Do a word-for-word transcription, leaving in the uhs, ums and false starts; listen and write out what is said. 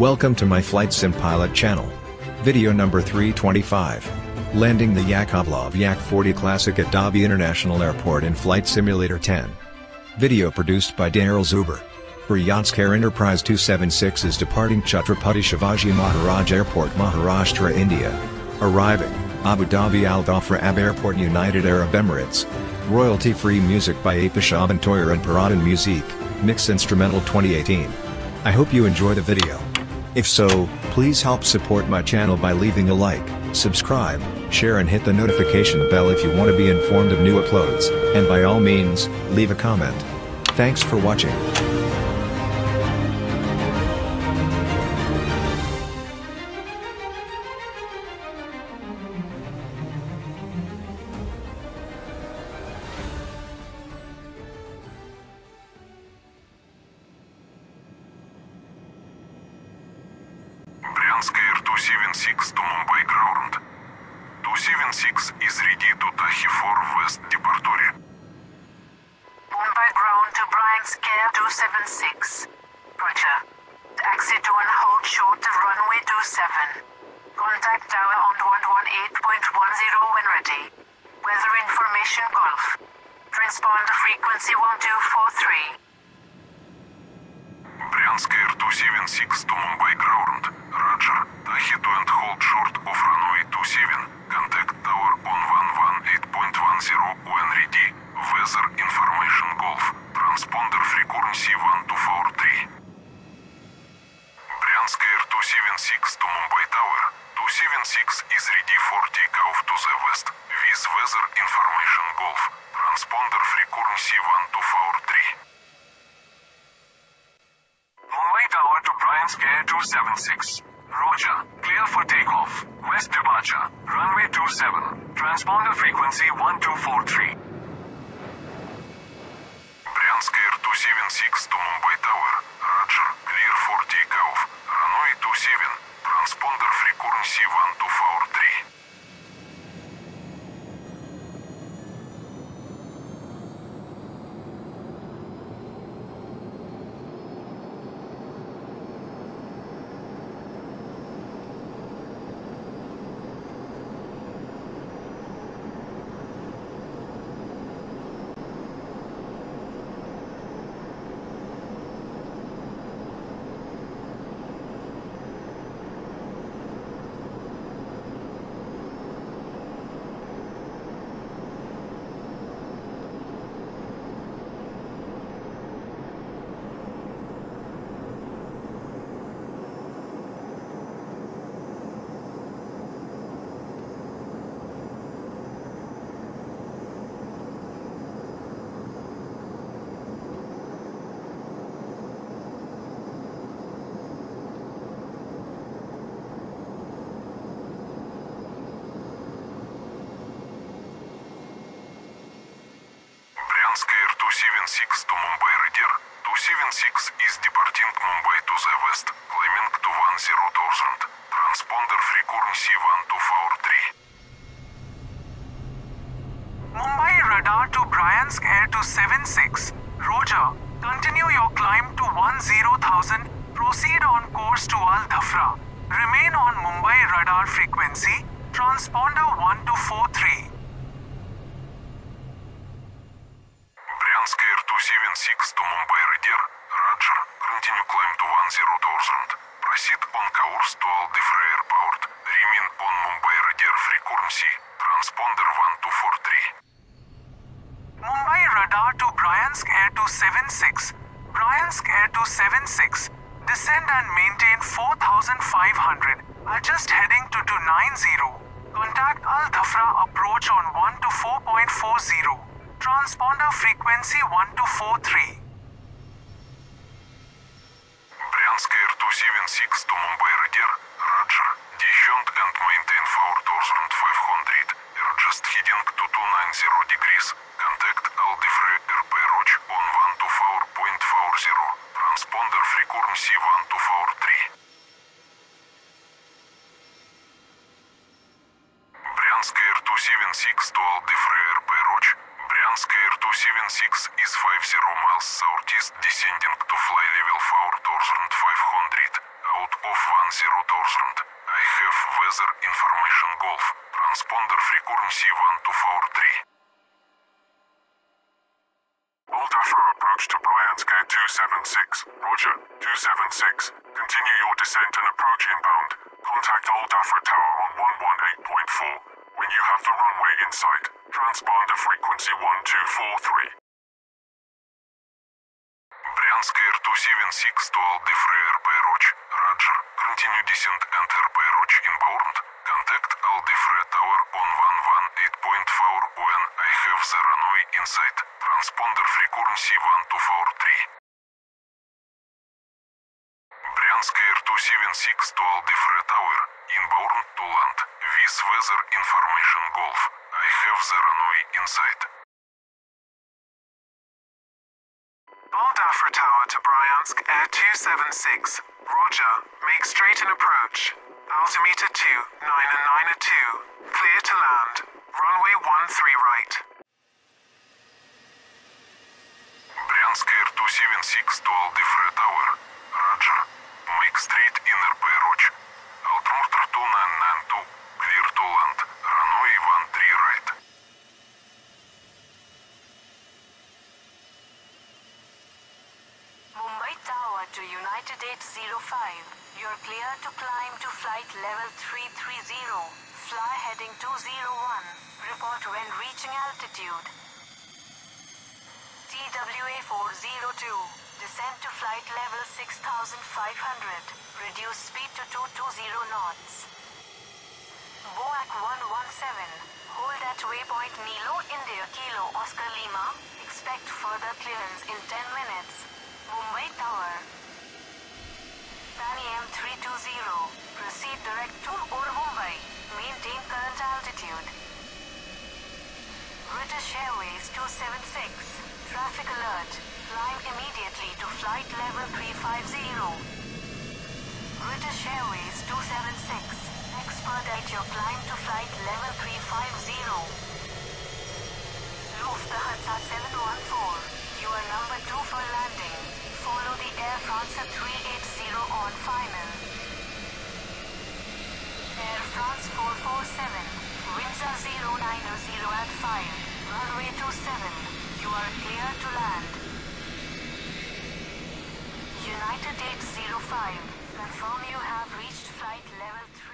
Welcome to my Flight Sim Pilot channel. Video number three twenty-five. Landing the Yakovlev Yak forty Classic at Dobby International Airport in Flight Simulator ten. Video produced by Daryl Zuber. Bryansk Air Enterprise two seventy-six is departing Chhatrapati Shivaji Maharaj Airport, Maharashtra, India. Arriving, Abu Dhabi Al Dhafra Ab Airport, United Arab Emirates. Royalty-free music by Apashaban Toyer and Paradan Music, Mix Instrumental twenty eighteen. I hope you enjoy the video. If so, please help support my channel by leaving a like, subscribe, share and hit the notification bell if you want to be informed of new uploads, and by all means, leave a comment. Thanks for watching. Bryansk Air two seventy-six to Mumbai ground. two seventy-six is ready to Tahi for West departure. Mumbai ground to Bryansk Air two seventy-six. Roger. Taxi to and hold short of runway two seven. Contact tower on one one eight point one zero when ready. Weather information Golf. Transponder frequency one two four three. Bryansk Air two seventy-six to Mumbai ground. Roger. Tahi to and hold short of runway two seven. Contact tower on one one eight point one zero when ready. Weather information Golf. Transponder frequency one two four three. Bryansk Air two seventy-six to Mumbai tower. two seventy-six is ready for takeoff to the west with weather information Golf. Transponder frequency one two four three. Mumbai tower to Bryansk Air two seventy-six. Roger. Clear for takeoff. West departure. Runway two seven. Transponder frequency one two four three. Bryansk Air two seventy-six to Mumbai tower. Roger. Clear for takeoff. Runway two seven. Transponder frequency one two four three. Bryansk Air two seventy-six to Mumbai radar. two seventy-six is departing Mumbai to the west, climbing to one zero thousand. Transponder frequency one two four three. Mumbai radar to Bryansk Air two seventy-six. Roger. Continue your climb to one zero thousand. Proceed on course to Al Dhafra. Remain on Mumbai radar frequency. Transponder one two four three. Bryansk Air two seventy-six to Mumbai radar. Roger. Continue climb to one zero thousand. Proceed on course to Al Dhafra Airport. Remain on Mumbai radar frequency. Transponder one two four three. Mumbai radar to Bryansk Air two seventy-six. Bryansk Air two seventy-six. Descend and maintain four thousand five hundred. Adjust heading to two ninety. Contact Al Dhafra approach on one two four point four zero. Transponder frequency one two four three. Bryansk Air two seventy-six to Mumbai radar. Roger. Descend and maintain four thousand five hundred. Adjust heading to two ninety degrees. Contact Al Dhafra approach on one two four point four zero. Transponder frequency one two four three. Bryansk Air two seventy-six to Al Dhafra approach. Bryansk Air two seventy-six is fifty miles southeast, descending to fly level four thousand five hundred. Out of one zero thousand. I have weather information Golf. Transponder frequency one two four three. Old Afro approach to Bryansk Air two seven six. Roger, two seven six. Continue your descent and approach inbound. Contact Old Afro Tower on one one eight point four. When you have the runway in sight, transponder frequency one two four three. Bryansk Air two seven six to Aldefre Airport. Roger. Continue descent and Airport inbound. Contact Aldefre Tower on one one eight point four when I have the runway in sight. Transponder frequency one two four three. Bryansk Air two seven six to Aldefre Tower. Inbound to land. With weather information Golf. I have the runway in sight. Old Afro Tower to Bryansk Air two seven six. Roger, make straight and approach. Altimeter two nine and nine are two. Clear to land. Runway one three right. Bryansk Air two seven six to Aldefre Tower. Roger. Make straight in approach. Altimeter two nine nine two. Clear to land. Runway one three right. Mumbai Tower to United eight zero five. You're clear to climb to flight level three three zero. Fly heading two zero one. Report when reaching altitude. T W A four zero two. Descend to flight level six thousand five hundred. Reduce speed to two two zero knots. BOAC one one seven. Hold at waypoint Nilo India Kilo Oscar Lima. Expect further clearance in ten minutes. Mumbai Tower. Pani M three two zero. Proceed direct to or Mumbai. Maintain current altitude. British Airways two seven six. Traffic alert. Climb immediately to flight level three five zero. British Airways two seven six. Expedite your climb to flight level three five zero. Lufthansa seven one four. You are number two for landing. Follow the Air France three eight zero on final. Air France four four seven. Winds are zero nine zero at five. Runway two seven. You are clear to land. United eight zero five. Confirm you have reached flight level three.